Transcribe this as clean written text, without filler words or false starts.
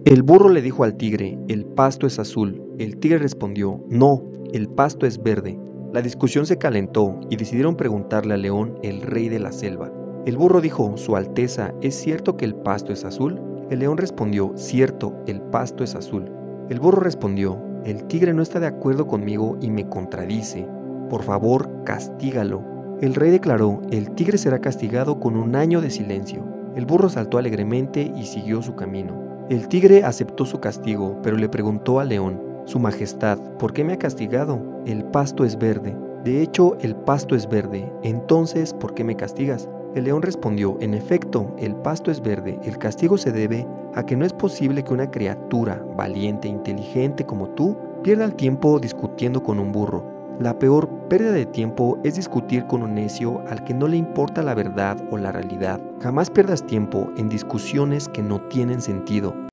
El burro le dijo al tigre: el pasto es azul. El tigre respondió: no, el pasto es verde. La discusión se calentó y decidieron preguntarle al león, el rey de la selva. El burro dijo: Su Alteza, ¿es cierto que el pasto es azul? El león respondió: cierto, el pasto es azul. El burro respondió: el tigre no está de acuerdo conmigo y me contradice. Por favor, castígalo. El rey declaró: el tigre será castigado con 1 año de silencio. El burro saltó alegremente y siguió su camino. El tigre aceptó su castigo, pero le preguntó al león: Su Majestad, ¿por qué me ha castigado? El pasto es verde. De hecho, el pasto es verde. Entonces, ¿por qué me castigas? El león respondió: en efecto, el pasto es verde. El castigo se debe a que no es posible que una criatura valiente e inteligente como tú pierda el tiempo discutiendo con un burro. La peor pérdida de tiempo es discutir con un necio al que no le importa la verdad o la realidad. Jamás pierdas tiempo en discusiones que no tienen sentido.